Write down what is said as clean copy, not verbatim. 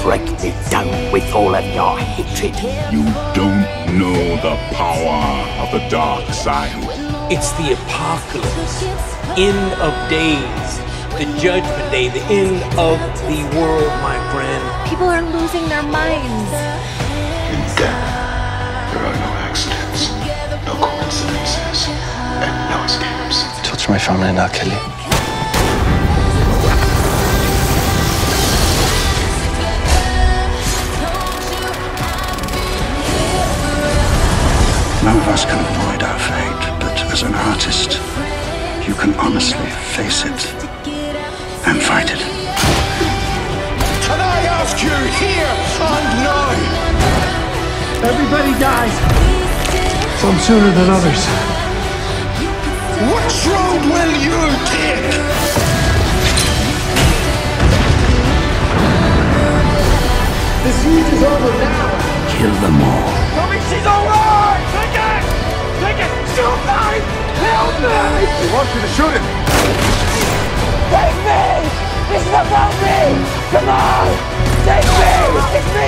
break me down with all of your hatred. You don't know the power of the dark side. It's the apocalypse, end of days, the judgment day, the end of the world, my friend. People are losing their minds. In death, there are no accidents, no coincidences, and no escapes. Touch my family and I'll kill you. None of us can avoid our fate, but as an artist, you can honestly face it and fight it. Can I ask you here and now? Everybody dies. Some sooner than others. Which road will you take? The siege is over now. Kill them all. Tell me she's alright! Take it! Take it! Shoot me! Help me! He wants you to shoot him. Take me! This is about me! Come on! Take me! It's me!